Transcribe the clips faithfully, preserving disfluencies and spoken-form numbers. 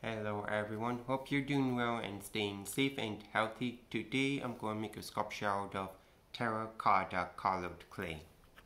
Hello everyone, hope you're doing well and staying safe and healthy. Today I'm going to make a sculpture out of terracotta colored clay.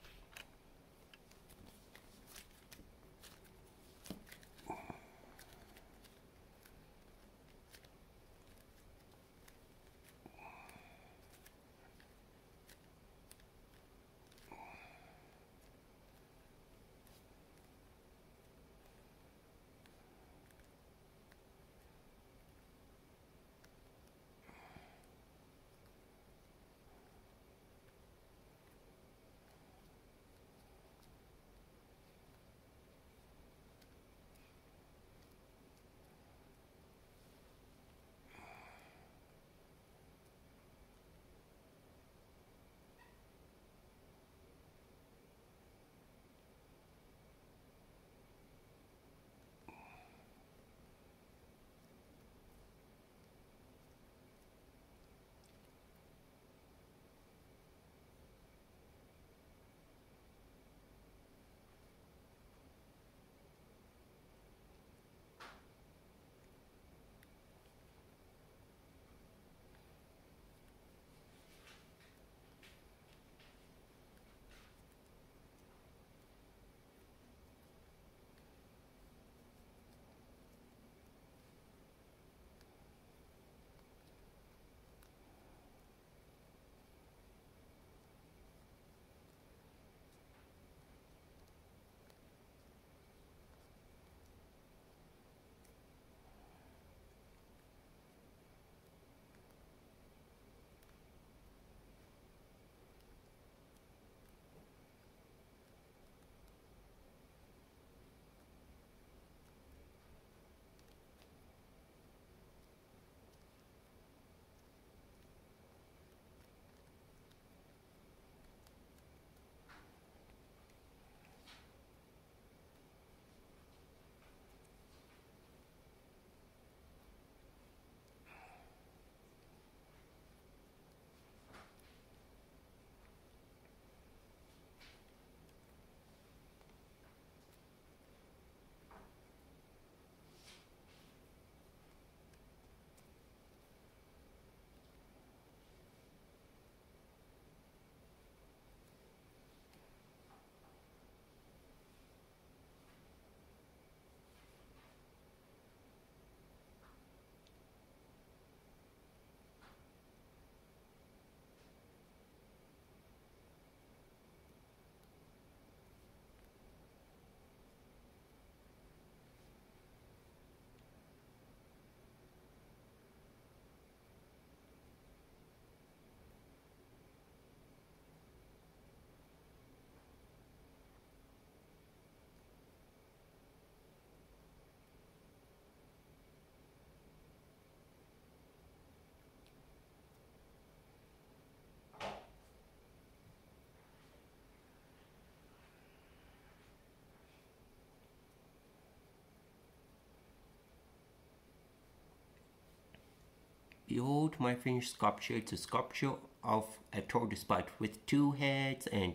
Behold my finished sculpture. It's a sculpture of a tortoise but with two heads and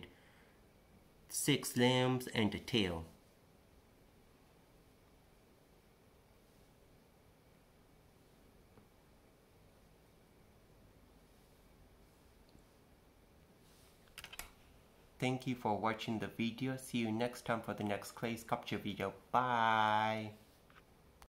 six limbs and a tail. Thank you for watching the video. See you next time for the next clay sculpture video. Bye!